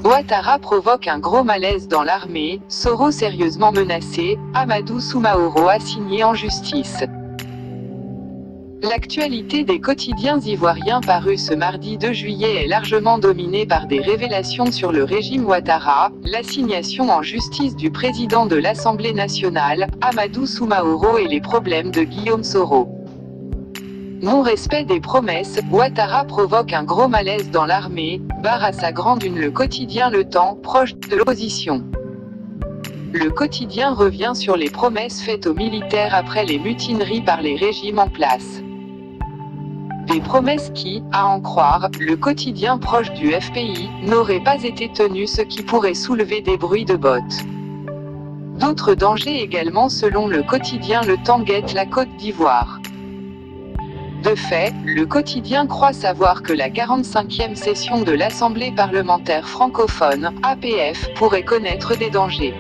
Ouattara provoque un gros malaise dans l'armée, Soro sérieusement menacé, Amadou Soumaoro assigné en justice. L'actualité des quotidiens ivoiriens parus ce mardi 2 juillet est largement dominée par des révélations sur le régime Ouattara, l'assignation en justice du président de l'Assemblée nationale, Amadou Soumaoro et les problèmes de Guillaume Soro. Non-respect des promesses, Ouattara provoque un gros malaise dans l'armée, barre à sa grande une le quotidien Le Temps, proche de l'opposition. Le quotidien revient sur les promesses faites aux militaires après les mutineries par les régimes en place. Des promesses qui, à en croire, le quotidien proche du FPI, n'auraient pas été tenues, ce qui pourrait soulever des bruits de bottes. D'autres dangers également selon le quotidien Le Temps guettent la Côte d'Ivoire. De fait, le quotidien croit savoir que la 45e session de l'Assemblée parlementaire francophone, APF, pourrait connaître des dangers.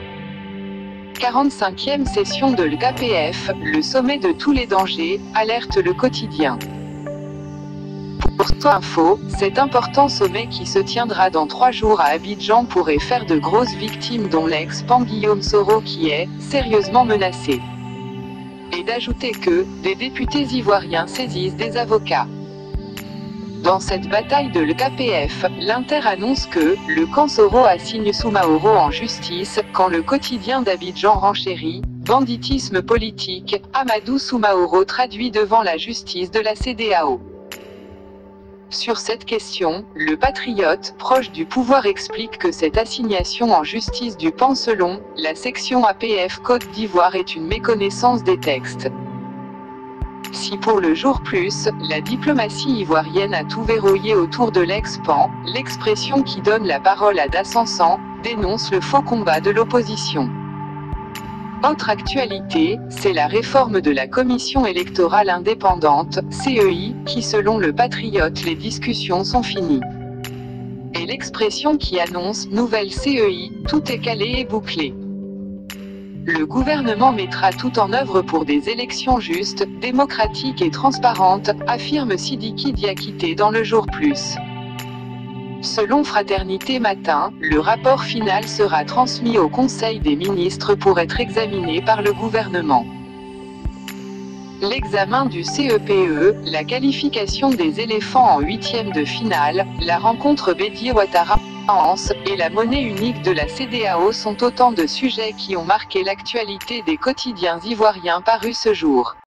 45e session de l'APF, le sommet de tous les dangers, alerte le quotidien. Pour info, cet important sommet qui se tiendra dans 3 jours à Abidjan pourrait faire de grosses victimes dont l'ex-pan Guillaume Soro qui est sérieusement menacé. Et d'ajouter que des députés ivoiriens saisissent des avocats. Dans cette bataille de l'APF, l'Inter annonce que le camp Soro assigne Soumaoro en justice, quand le quotidien d'Abidjan renchérit, banditisme politique, Amadou Soumaoro traduit devant la justice de la CEDEAO. Sur cette question, le patriote, proche du pouvoir, explique que cette assignation en justice du PAN selon la section APF Côte d'Ivoire est une méconnaissance des textes. Si pour le jour plus, la diplomatie ivoirienne a tout verrouillé autour de l'ex-PAN, l'expression qui donne la parole à Dassansan dénonce le faux combat de l'opposition. Autre actualité, c'est la réforme de la Commission électorale indépendante, CEI, qui selon le patriote les discussions sont finies. Et l'expression qui annonce « nouvelle CEI », tout est calé et bouclé. Le gouvernement mettra tout en œuvre pour des élections justes, démocratiques et transparentes, affirme Sidiki Diakité dans le jour plus. Selon Fraternité Matin, le rapport final sera transmis au Conseil des ministres pour être examiné par le gouvernement. L'examen du CEPE, la qualification des éléphants en 8e de finale, la rencontre Bédié-Ouattara et la monnaie unique de la CEDEAO sont autant de sujets qui ont marqué l'actualité des quotidiens ivoiriens parus ce jour.